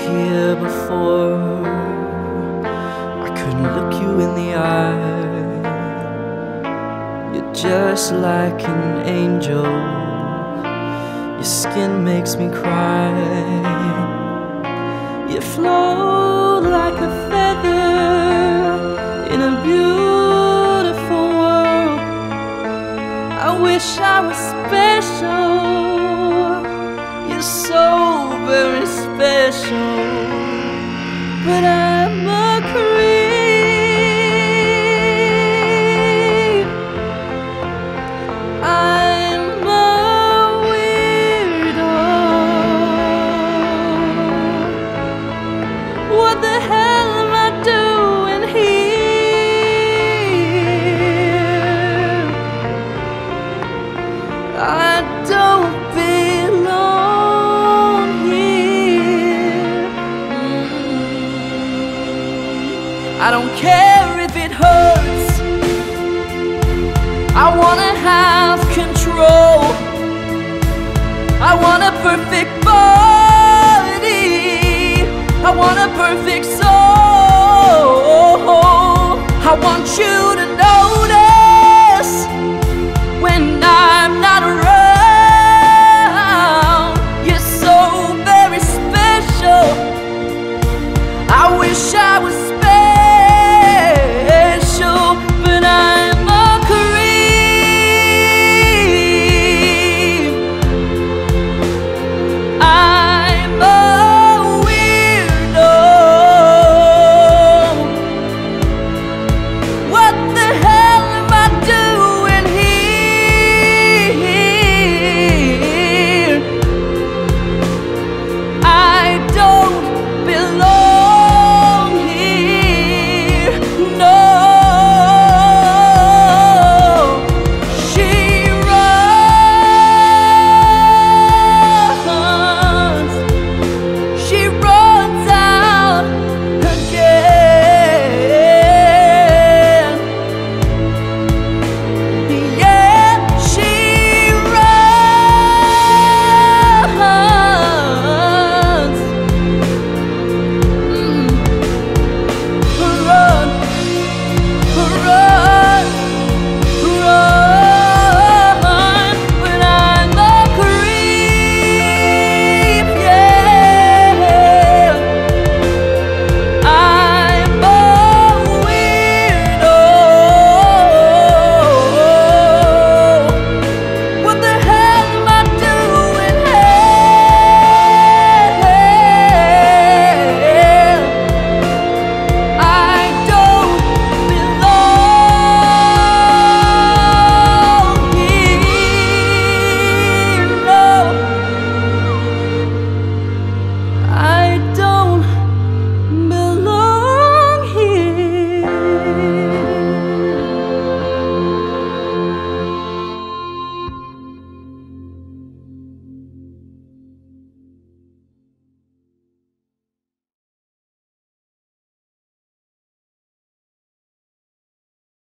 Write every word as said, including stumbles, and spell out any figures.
here before, I couldn't look you in the eye. You're just like an angel, your skin makes me cry. You float like a feather in a beautiful world. I wish I was special, you're so very special, but I'm a creep. I'm a weirdo. What the hell am I doing here? I don't belong here. Mm. I don't care if it hurts, I wanna have control. I want a perfect body, I want a perfect soul. I want you to notice when I'm not around.